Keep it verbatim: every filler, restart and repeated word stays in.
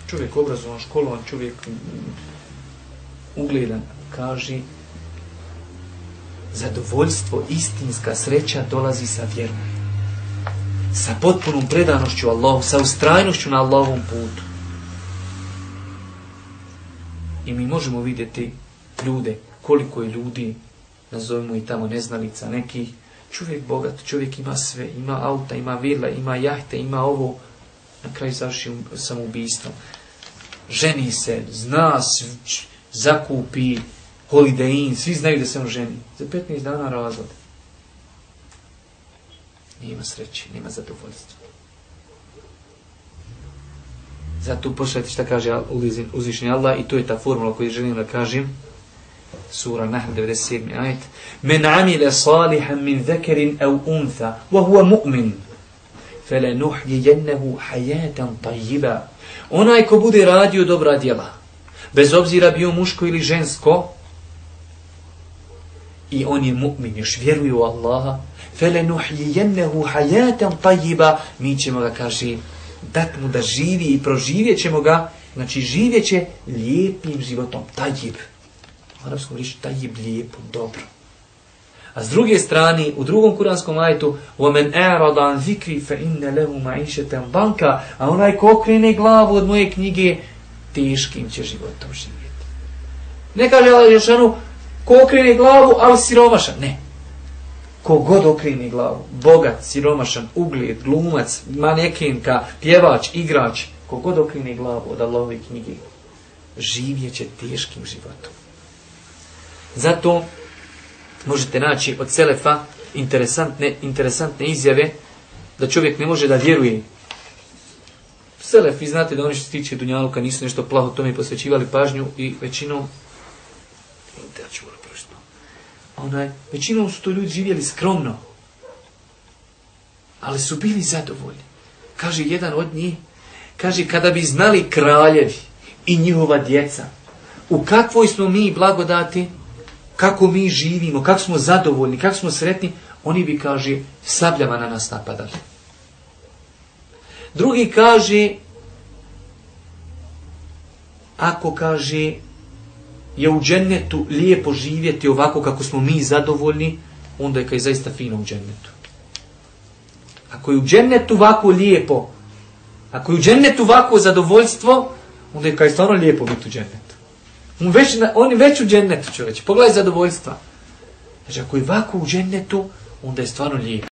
čovjek obrazovan, školovan, čovjek ugledan, kaže zadovoljstvo, istinska sreća dolazi sa vjerom. Sa potpunom predanošću Allahu, sa ustrajnošću na Allahovom putu. I mi možemo vidjeti ljude, koliko je ljudi, nazovimo i tamo neznalica nekih, čovjek bogat, čovjek ima sve, ima auta, ima vila, ima jahte, ima ovo, na kraju završi samoubistvom. Ženi se, zna, zakupi, holiday in, svi znaju da se on ženi. Za petnaest dana razvod. Nema sreće, nema zadovoljstva. Zato poslušajte šta kaže uzvišeni Allah i to je ta formula koju želim da kažem. Sura Nahl devedeset sedmi ajet. Men amile salihan min zakarin aw untha wa huwa mu'min falanuhyiyannahu hayatan tayyiba. Onaj ko bude radio dobra djela, bez obzira bio muško ili žensko, i on je mu'min, još vjeruje u Allaha, falanuhyiyannahu hayatan tayyiba, mi ćemo ga, kaže, dat mu da živi i proživjet ćemo ga, znači živjet će lijepim životom, tajib. U arapskom riječi tajib, lijepo, dobro. A s druge strane, u drugom kuranskom ajetu, وَمَنْ أَعْرَضَ عَنْ ذِكْرِ فَإِنَّ لَهُ مَعِيشَةً ضَنْكَ, a onaj ko okrene glavu od moje knjige, teškim će životom živjeti. Ne kaže Allah Žešanu, ko okrene glavu, ali siromašan. Ne. Ko god okrene glavu, bogat, siromašan, ugled, glumac, manekenka, pjevač, igrač, ko god okrene glavu od Allahove knjige, živjet će teškim životom. Zato možete naći od selefa interesantne, interesantne izjave da čovjek ne može da vjeruje. Selef, vi znate da oni što se tiče dunjaluka nisu nešto plaho tome posvećivali pažnju i većinom ja ću moram prošti. Onaj, većinom su to ljudi živjeli skromno, ali su bili zadovoljni. Kaže jedan od njih, kaže kada bi znali kraljevi i njihova djeca u kakvoj smo mi blagodati, kako mi živimo, kako smo zadovoljni, kako smo sretni, oni bi, kaže, sabljama na nas napadali. Drugi kaže, ako, kaže, je u džennetu lijepo živjeti ovako kako smo mi zadovoljni, onda je, kaže, zaista fino u džennetu. Ako je u džennetu ovako lijepo, ako je u džennetu ovako zadovoljstvo, onda je, kaže, stvarno lijepo biti u džennetu. On, već, on je već u džennetu, čovječe. Pogledaj zadovoljstva. Znači, ako je ovako u džennetu, onda je stvarno lijepo.